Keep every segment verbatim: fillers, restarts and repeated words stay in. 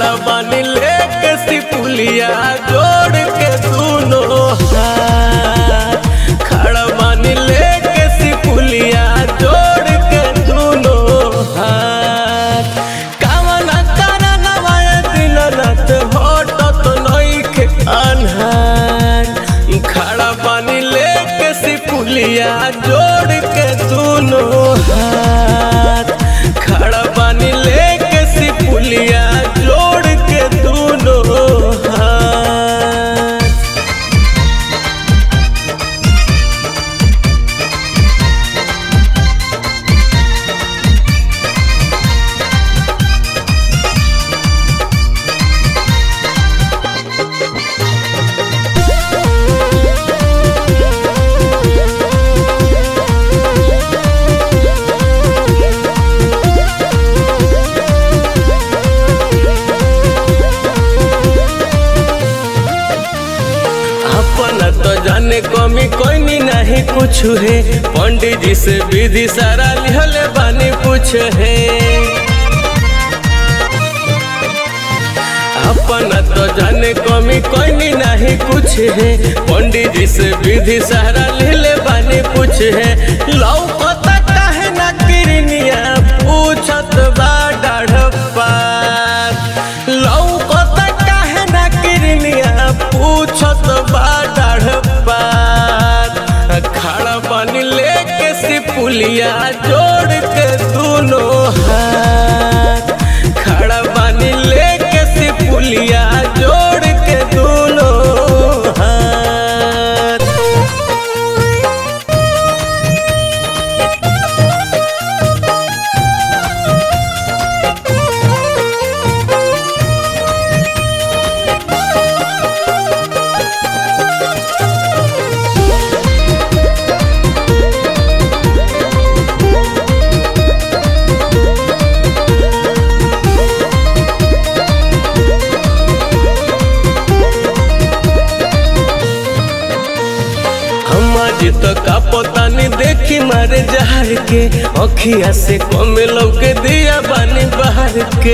खड़ा बानी लेके सिपुलिया जोड़ के दोनों हाथ, खड़ा बानी लेके सिपुलिया जोड़ के दोनों हाथ। कामना तारा नवाए दिन रात होटत नइखे अन्हार, खड़ा बानी लेके सिपुलिया जोड़ के दोनों हाथ, खड़ा बानी लेके सिपुलिया जोड़ के दोनों हाथ। अपना तो जाने कमी कोई नहीं कुछ है, पंडित जी से विधि सारा लिहले बानी पूछ है। अपना तो जाने कमी कोई नहीं कुछ है, पंडित जी से विधि सारा लिहले बानी पूछ है। लौकता काहे ना किरनिया पूछत बा डाढ़पा, लौकता काहे ना किरनिया पूछत बा डाढ़पा। खड़ा बानी लेके सिपुलिया जोड़ के दोनों हाथ, खड़ा बानी लेके सिपुलिया जोड़ के दोनों हाथ। तो का पता नहीं देखी मारे जहर के, अखिया से कम लौके दिया बानी बाहर के।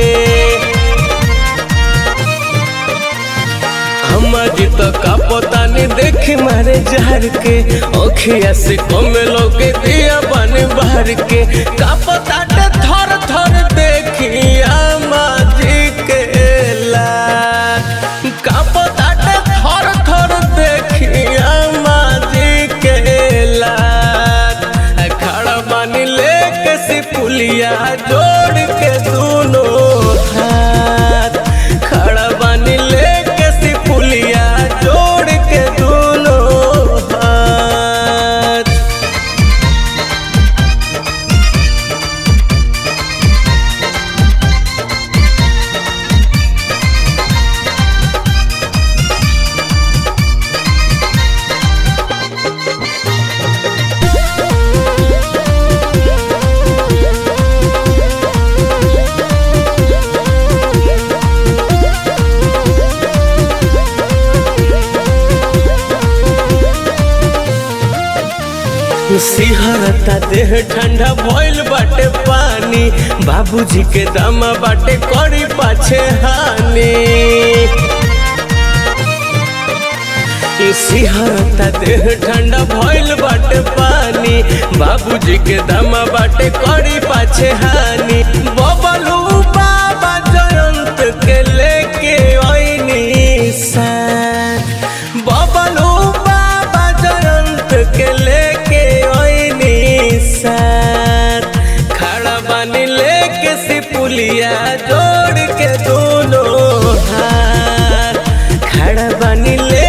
हमारी तो का पता नहीं देखी मारे जहर के, अखिया से कम लौके दिया बानी बाहर के। का पता थर थर देखी अम्मा जी के लाल, का पता थर थर देखी अम्मा जी के लाल। खड़ा बानी लेके सिपुलिया जोड़ के दोनों हाथ, खड़ा बानी लेके सिपुलिया जोड़ के दोनों हाथ। सिहरता देह ठंडा भइल बाटे पानी, बाबूजी के दामा बाटे करी पाछे हानि। सिहरता देह ठंडा भइल बाटे पानी, बाबूजी के दामा बाटे करी पाछे हानि। बबलू बाबा जयंत के लेके आईनी साथ, बबलू बाबा जयंत के लेके साथ। खड़ा बानी लेके सिपुलिया जोड़ के दोनों हाथ, खड़ा बानी ले